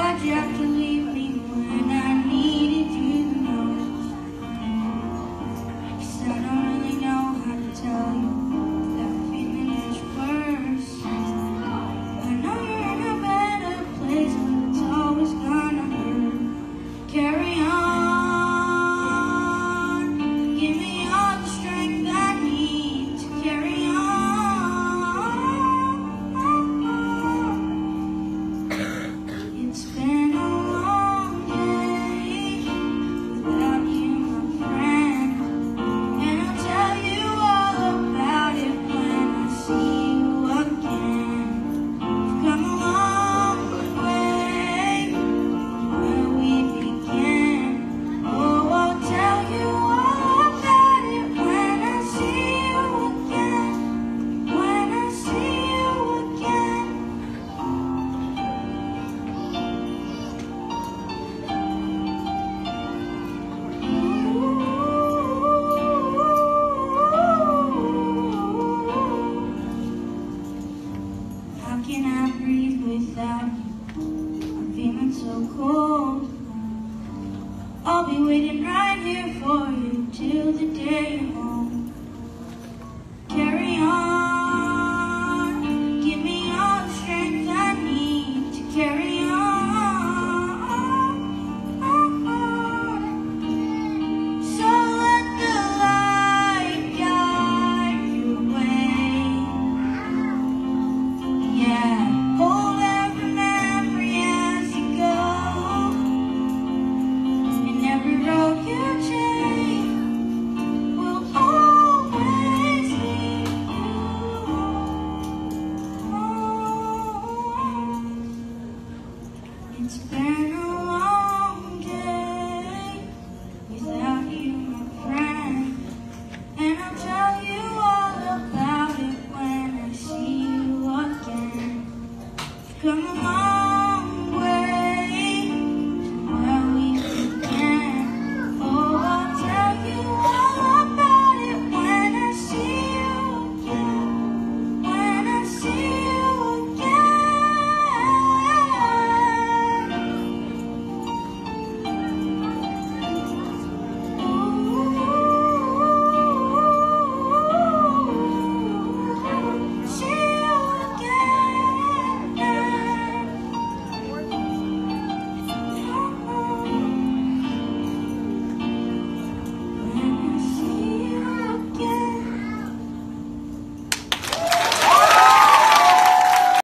Why'd you have to leave me when I needed you the most? 'Cause I don't really know how to tell you that I'm feeling much worse. I know you're in a better place, but it's always gonna hurt. Carry on, give me all the strength I need to carry on. It's been a long day without you, my friend, and I'll tell you all about it when I see you again. We've come a long way where we began. Oh, I'll tell you all about it when I see you again. When I see you again. How can I breathe without you? I'm feeling so cold. I'll be waiting right here for you till the day you're home. Carry on, give me all the strength I need to carry on. So let the light guide your way. Yeah, hold every memory as you go, and every road you take will always lead you home. It's been a long day without you, my friend, and I'll tell you all about it when I see you again. Come on.